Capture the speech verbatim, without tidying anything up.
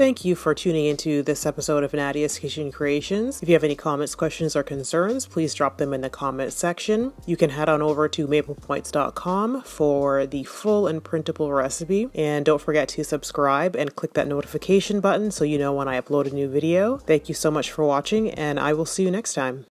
Thank you for tuning into this episode of Nadia's Kitchen Creations. If you have any comments, questions, or concerns, please drop them in the comment section. You can head on over to maple points dot com for the full and printable recipe. And don't forget to subscribe and click that notification button so you know when I upload a new video. Thank you so much for watching, and I will see you next time.